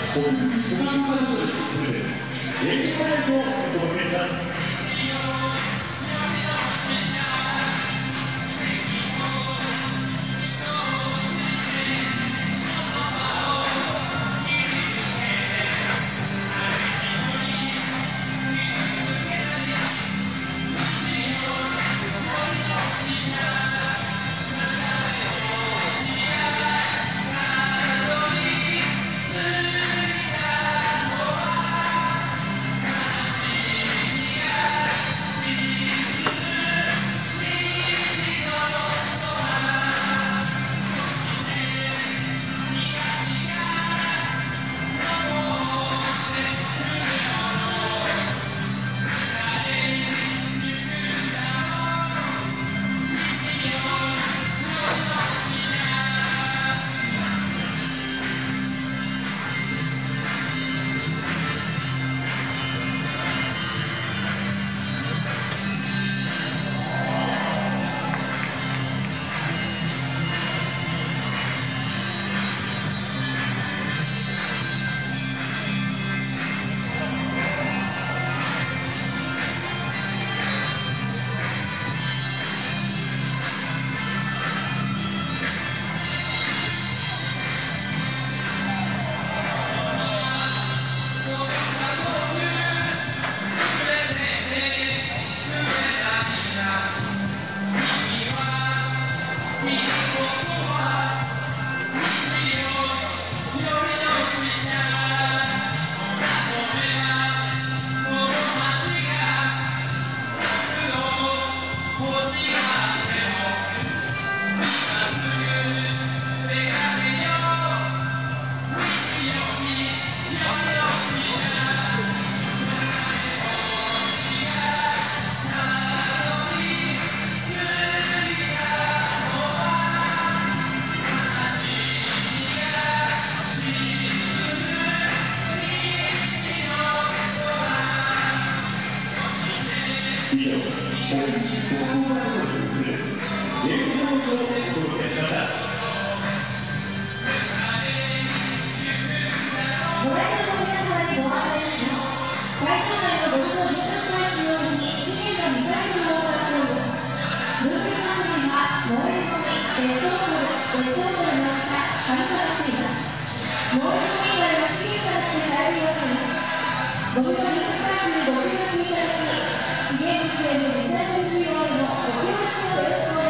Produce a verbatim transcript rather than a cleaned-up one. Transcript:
こういう他の会場でルールです。演技パレードをお届けします。以上、本日ご購買のルールです。演技パレードをお届けしました。 ご来場の皆様にご案内します。会場内のご利用ビジネス会使用にいちねんのミサイルを行っております。ルールの種類は燃えるゴミ、ペットボトル、ペットボトルの他紙となっています。燃えるゴミ以外は資源となって再利用されます。ご利用ビジネス会中にご協力いただき、資源物へのリサイクル需要へのご協力をよろしくお願いします。